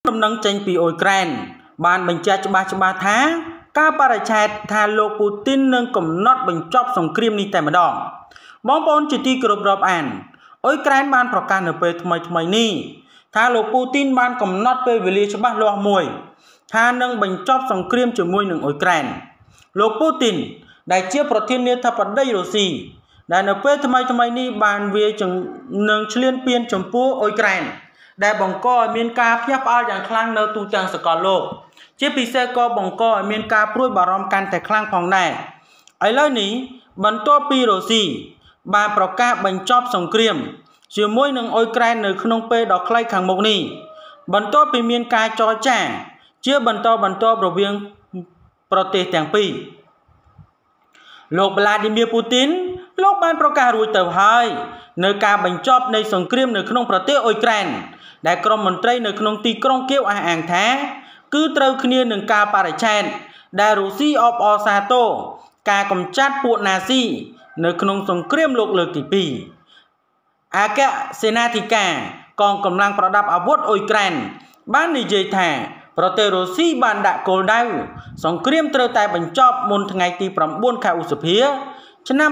ដំណឹងចេញពីអ៊ុយក្រែនបានបញ្ជាក់ច្បាស់ថាការបដិសេធថាលោកពូទីននឹងកំណត់បញ្ចប់សង្គ្រាមនេះតែម្ដងបងប្អូនជាទីគោរពរាប់អានអ៊ុយក្រែនបានប្រកាសនៅពេលថ្មីនេះថាលោកពូទីនបានកំណត់ពេលវេលាច្បាស់លាស់មួយថានឹងបញ្ចប់សង្គ្រាមជាមួយនឹងអ៊ុយក្រែនលោកពូទីនដែលជាប្រធានាធិបតីរុស្ស៊ីដែលនៅពេលថ្មីនេះបានវាយនឹងឈ្លានពានចំពោះអ៊ុយក្រែនដែលបង្កឲ្យមានការភ្ញាក់ផ្អើលយ៉ាងខ្លាំងនៅទូទាំងសកលលោកជាពិសេសក៏បង្កឲ្យមានការព្រួយបារម្ភកាន់តែខ្លាំងផងដែរឥឡូវនេះបន្ទាប់ពីរុស្ស៊ីបានប្រកាសបញ្ចប់សង្គ្រាមជាមួយនឹងអ៊ុយក្រែននៅក្នុងពេលដ៏ខ្លីខាងមុខនេះបន្ទាប់ពីមានការចរចាជាបន្តបន្ទាប់រវាងប្រទេសទាំងពីរលោកវ្លាឌីមៀពូទីនលោកបានប្រកាសរួចទៅហើយនៅការបញ្ចប់នៃសង្គ្រាមនៅក្នុងប្រទេសអ៊ុយក្រែនដែលក្រុមមន្ត្រីនៅក្នុងទីក្រុងគៀវអះអាងថាគឺត្រូវគ្នានឹងការបដិសេធដែលរុស្ស៊ីអបអរសាទរការកម្ចាត់ពួកណាស៊ីនៅក្នុងសង្គ្រាមលោកលើកទី2អគ្គសេនាធិការកងកម្លាំងប្រដាប់អាវុធអ៊ុយក្រែនបាននិយាយថាប្រទេសរុស្ស៊ីបានដាក់គោលដៅសង្គ្រាមត្រូវតែបញ្ចប់មុនថ្ងៃទី9ខែឧសភាឆ្នាំ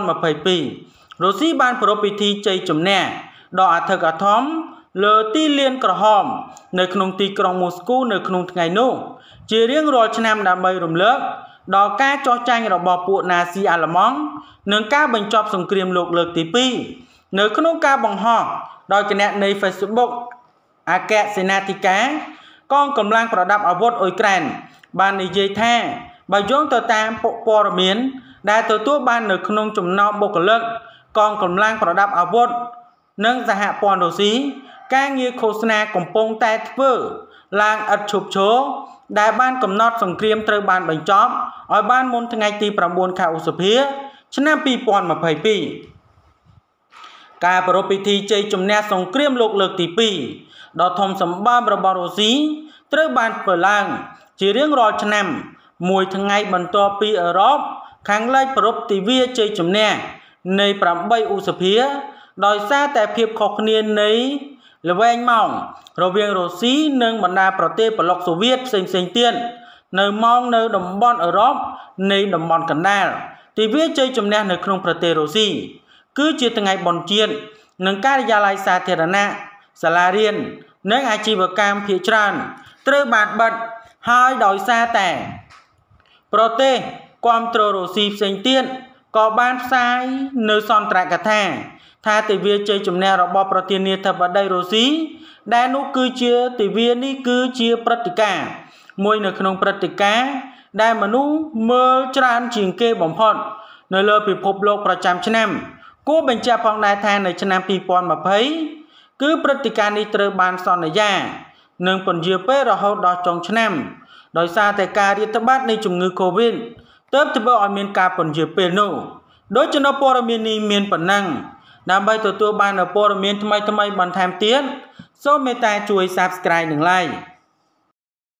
2022រុស្ស៊ីបានប្រារព្ធពិធីជ័យជំនះដ៏អធិកអធមលើទីលានក្រហមនៅក្នុងទីក្រុងមូស្គូនៅក្នុងថ្ងៃនោះជារៀងរាល់ឆ្នាំដើម្បីរំលឹកដល់ការចោះចាញ់របស់ពួកណាស៊ីអាល្លឺម៉ង់និងការបញ្ចប់សង្គ្រាមលោកលើកទី2នៅក្នុងការបង្ហោះដោយគណនី Facebook អគ្គសេនាធិការកងកម្លាំងប្រដាប់អាវុធអ៊ុយក្រែនបាននិយាយថាបើយោងទៅតាមព័ត៌មានដែលទទួលបាននៅក្នុងចំណោមបុគ្គលិកកងកម្លាំងប្រដាប់អាវុធនិងសហព័ន្ធរុស្ស៊ីការងារឃោសនាកំពុងតែធ្វើឡើងឥតឈប់ឈរដែលបានកំណត់សង្គ្រាមត្រូវបានបញ្ចប់ឲ្យបានមុនថ្ងៃទី9ខែឧសភាឆ្នាំ2022ការប្រារព្ធពិធីជ័យជំនះសង្គ្រាមលោកលើកទី2ដ៏ធំសម្បើមរបស់រុស្ស៊ីត្រូវបានធ្វើឡើងជារៀងរាល់ឆ្នាំមួយថ្ងៃបន្ទាប់ពីអឺរ៉ុបខាងលិចប្រារព្ធទិវាជ័យជំនះនៃ8ឧសភាដោយសារតែភាពខុសគ្នានៃល្វែងម៉ោងរវាងរុស្ស៊ីនិងបណ្ដាប្រទេសប្លុកសូវៀតផ្សេងទៀតនៅម៉ោងនៅតំបន់អឺរ៉ុបនៃតំបន់កណ្ដាលទិវាជ័យជំនះនៅក្នុងប្រទេសរុស្ស៊ីគឺជាថ្ងៃបុណ្យជាតិនិងការិយាល័យសាធារណៈសាលារៀននិងអាជីវកម្មភាគច្រើនត្រូវបានបិទហើយដោយសារតែប្រទេសគាំទ្ររុស្ស៊ីផ្សេងទៀតក៏បានផ្សាយនៅសន្ទរកថាទិវាជ័យជំនះរបស់ប្រធានាធិបតីរុស្ស៊ីដែលនោះគឺជាទិវានេះគឺជាព្រឹត្តិការណ៍មួយនៅក្នុងព្រឹត្តិការណ៍ដែលមនុស្សមើលច្រើនជាងគេបំផុតនៅលើពិភពលោកប្រចាំឆ្នាំគួរបញ្ជាក់ផងដែរថានៅឆ្នាំ2020គឺព្រឹត្តិការណ៍នេះត្រូវបានសន្យានឹងពន្យាពេលរហូតដល់ចុងឆ្នាំដោយសារតែការរាតត្បាតនៃជំងឺ Covid ទើបធ្វើឲ្យមានការពន្យាពេលនោះដោយចំណុចព័ត៌មាននេះមានប៉ុណ្ណឹងដើម្បីទទួលបាននូវព័ត៌មានថ្មីបន្ថែមទៀតសូមមេត្តាជួយ Subscribe និង Like